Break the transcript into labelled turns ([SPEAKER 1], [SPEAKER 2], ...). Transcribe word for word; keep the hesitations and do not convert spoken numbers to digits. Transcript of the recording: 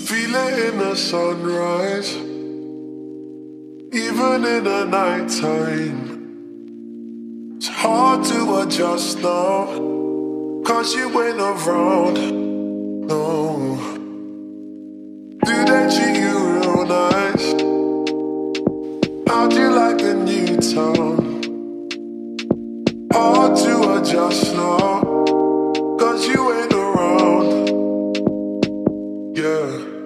[SPEAKER 1] Feel it in the sunrise, even in the nighttime. It's hard to adjust now, cause you ain't around, no. Do they treat you real nice? How'd you like the new town? Hard to adjust now, cause you ain't around, yeah.